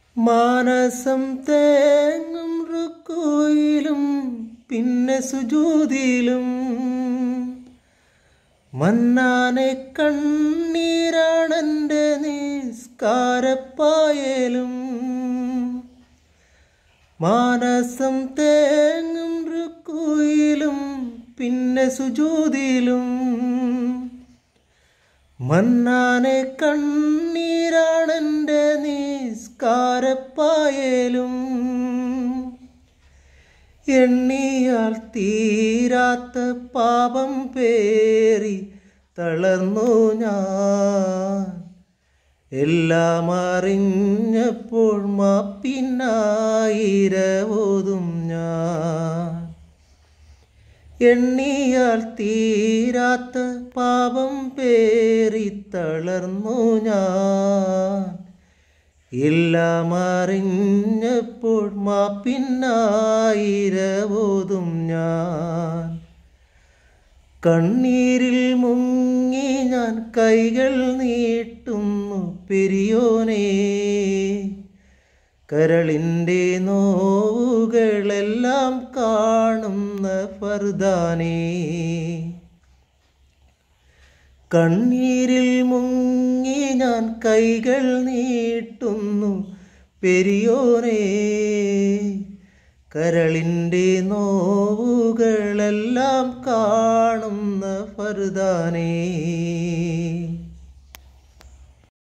മാനസം തേങ്ങും റുക്കൂയിലും പിന്നെ സുജൂദിലും മന്നാനെ കണ്ണീരാണെൻ്റെ നിസ്കാരപ്പായലും. മാനസം തേങ്ങും റുക്കൂയിലും പിന്നെ സുജൂദിലും മന്നാനെ കണ്ണീരാണെൻ്റെ നിസ്കാരപ്പായലും. എണ്ണിയാൽ തീരാത്ത പാപം പേറി തളർന്നു ഞാൻ. എല്ലാം അറിഞ്ഞപ്പോൾ മാപ്പിനായിരവോതും ഞാൻ. എണ്ണിയാൽ തീരാത്ത പാപം പേറി തളർന്നു ഞാൻ. എല്ലാം അറിഞ്ഞപ്പോൾ മാപ്പിനായിരവോതും ഞാൻ. കണ്ണീരിൽ മുങ്ങി ഞാൻ കൈകൾ നീട്ടുന്നു പെരിയോനേ. കരളിൻ്റെ നോവുകളെല്ലാം കാണുന്ന ഫർദാനേ. കണ്ണീരിൽ മുങ്ങി ഞാൻ കൈകൾ നീട്ടുന്നു പെരിയോനേ. കരളിൻ്റെ നോവുകളെല്ലാം കാണുന്ന ഫർദാനേ.